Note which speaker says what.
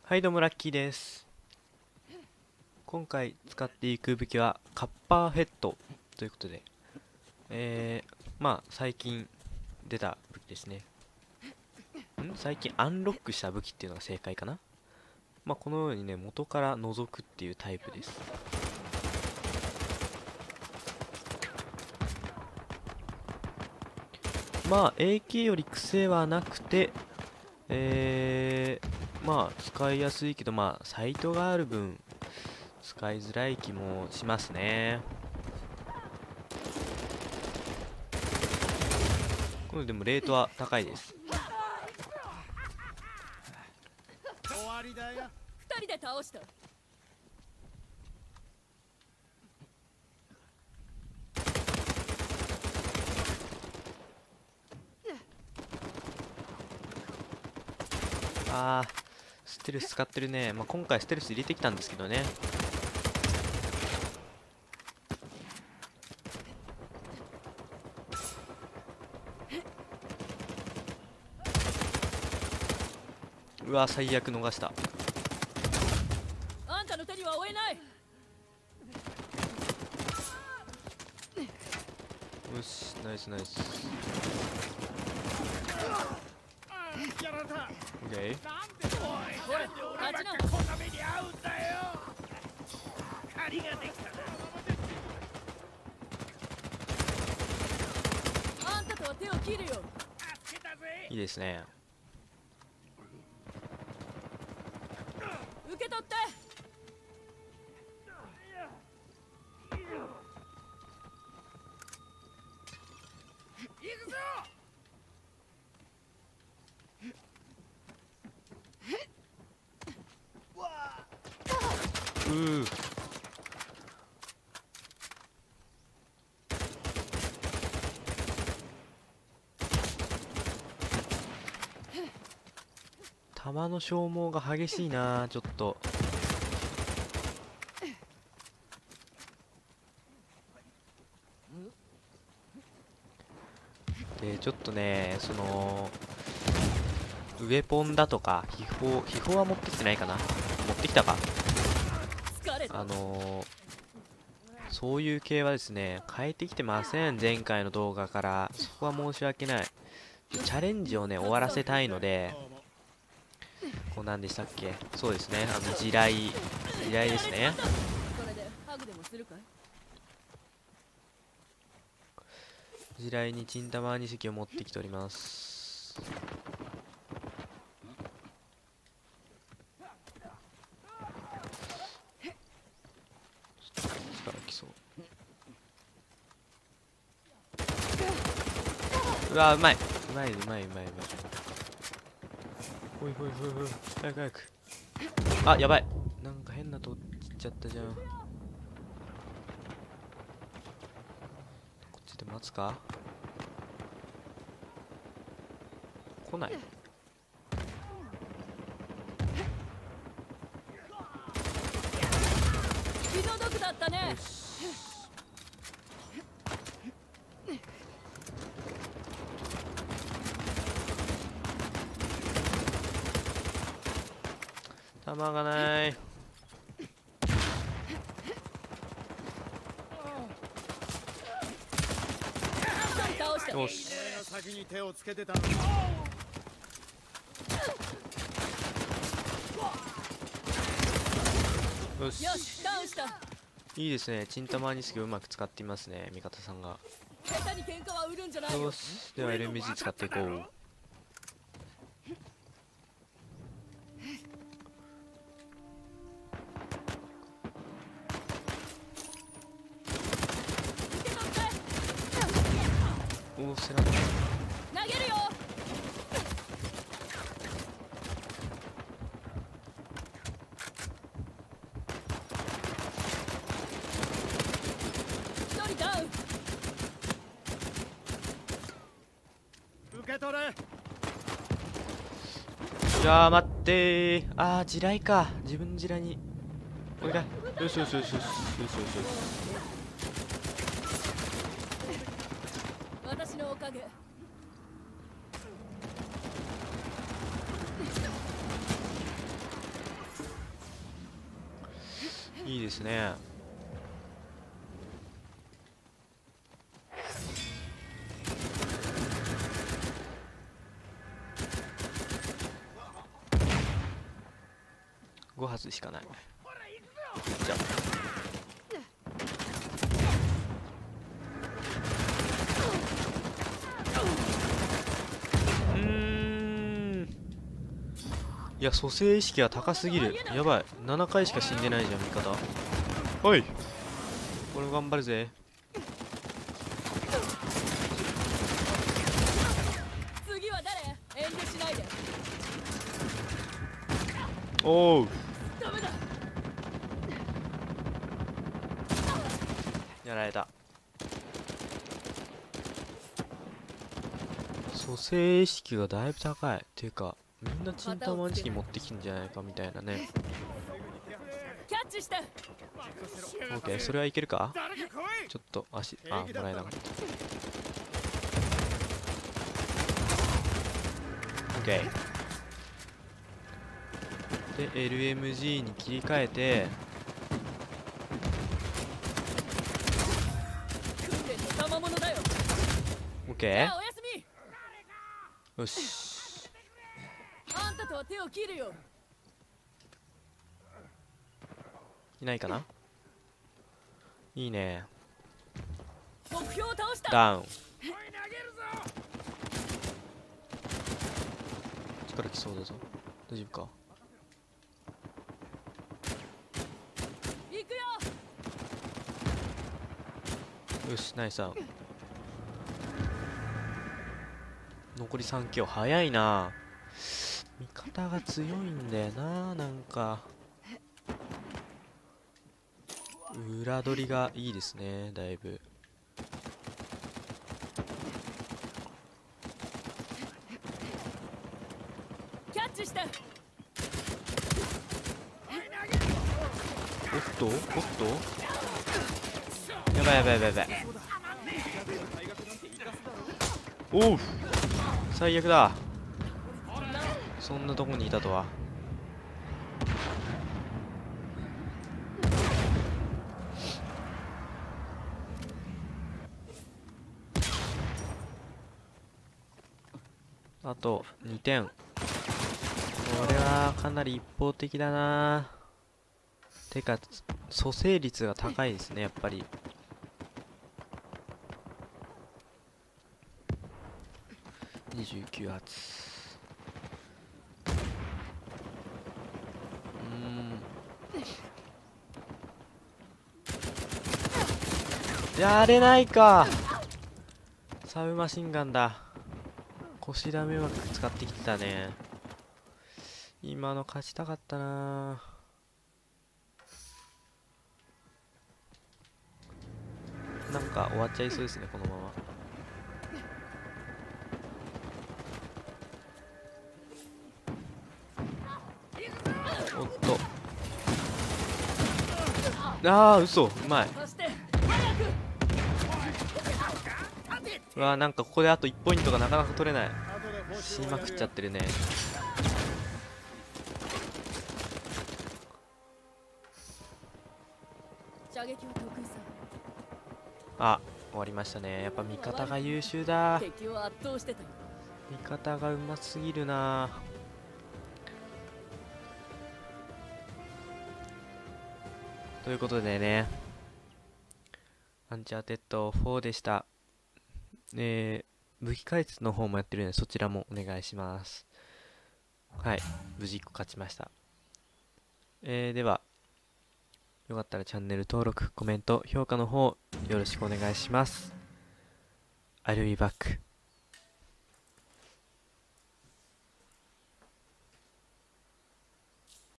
Speaker 1: はいどうもラッキーです。今回使っていく武器はカッパーヘッドということで、最近出た武器ですね。最近アンロックした武器っていうのが正解かな。このようにね、元から覗くっていうタイプです。AK より癖はなくて、使いやすいけど、サイトがある分使いづらい気もしますね。これでもレートは高いです。
Speaker 2: 終わりだよ。
Speaker 3: 二人で倒した。
Speaker 1: ステルス使ってるね。今回ステルス入れてきたんですけどね。うわ最悪逃した。
Speaker 3: あんたの手には負えない。
Speaker 1: よしナイスナイス。
Speaker 2: やられた。
Speaker 1: オッケー。
Speaker 2: なんで俺ばっかこんな目に遭うんだよ。借りができたな。
Speaker 3: あんたとは手を切るよ。
Speaker 2: 助けたぜ。
Speaker 1: いいですね。
Speaker 3: 受け取って。
Speaker 2: 行くぞ。
Speaker 1: 弾の消耗が激しいなちょっと。でちょっとねウェポンだとか秘宝は持ってきてないかな。持ってきたか。
Speaker 3: 疲れた。
Speaker 1: そういう系はですね変えてきてません、前回の動画から。そこは申し訳ない。チャレンジをね終わらせたいので、こうなんでしたっけ。そうですね、地雷ですね。
Speaker 3: それでハグでもするかい。
Speaker 1: 地雷にチンタマ2隻を持ってきております。力きそう。うわうまいうまい。ほいほいほいほい、早く早く。あやばい、なんか変なとこ切っちゃったじゃん。こっちで待つか。来ない。
Speaker 3: 気の毒だったね。
Speaker 1: 弾がない。
Speaker 3: 倒した。
Speaker 1: よし
Speaker 2: 俺の先に手をつけてたの。
Speaker 1: よし
Speaker 3: よし、ダウンした。
Speaker 1: いいですね。チンタマニスキをうまく使っていますね、味方さんが。
Speaker 3: 下手に喧嘩は売るんじゃないよ。
Speaker 1: よし、では LMG 使っていこう。
Speaker 3: 受け取って。
Speaker 1: おお背中。
Speaker 3: 投げるよ。一人ダウン。
Speaker 2: 受け取れ。
Speaker 1: 待ってー。地雷か。自分の地雷にこれか。よしよしよしよしよしよしよし。
Speaker 3: 私のおかげ。
Speaker 1: いいですね。5発しかない。じゃあいや、蘇生意識が高すぎる。やばい、7回しか死んでないじゃん味方。おい、これ頑張るぜ。
Speaker 3: 次は誰？遠慮しないで。
Speaker 1: おう、
Speaker 3: ダメだ。
Speaker 1: やられた。蘇生意識がだいぶ高い。っていうかみんなチンタマンチキン持ってきんじゃないかみたいなね。
Speaker 3: キャッチして。
Speaker 1: オッケー、それはいけるか。
Speaker 2: 誰か来い。
Speaker 1: ちょっと足、もらえなかった。オッケーで LMG に切り替えて、
Speaker 3: 訓練の賜物だよ。
Speaker 1: オッケー、
Speaker 3: じゃあおやすみ。
Speaker 1: よし。
Speaker 3: あんたとは手を切るよ。
Speaker 1: いないかな。いいね。
Speaker 3: 目標を倒した。
Speaker 1: ダウン。
Speaker 2: おい投げるぞ。
Speaker 1: 力きそうだぞ。大丈夫か。
Speaker 3: 行くよ。
Speaker 1: よし、ナイスダウン。残り3キロ。早いな。味方が強いんだよな。なんか裏取りがいいですね、だいぶ。
Speaker 3: キャッチして。
Speaker 1: おっとおっと、やばいやばいやばいやばい。おう、最悪だ。そんなとこにいたとは。あと2点。これはかなり一方的だな。てか蘇生率が高いですね、やっぱり。29発。やれないか。サブマシンガンだ。腰ダメうまく使ってきてたね。今の勝ちたかったな。なんか終わっちゃいそうですね、このまま。おっと、あー嘘、うまい。
Speaker 3: そして
Speaker 1: うわー、なんかここであと1ポイントがなかなか取れない。死にまくっちゃってるね。
Speaker 3: 射撃は得意さ。
Speaker 1: あ、終わりましたね。やっぱ味方が優秀だ。
Speaker 3: 敵を圧倒してたよ。
Speaker 1: 味方がうますぎるな。ということでね、アンチャーテッド4でした。武器解説の方もやってるので、そちらもお願いします。はい、無事1個勝ちました。では、よかったらチャンネル登録、コメント、評価の方、よろしくお願いします。I'll be back.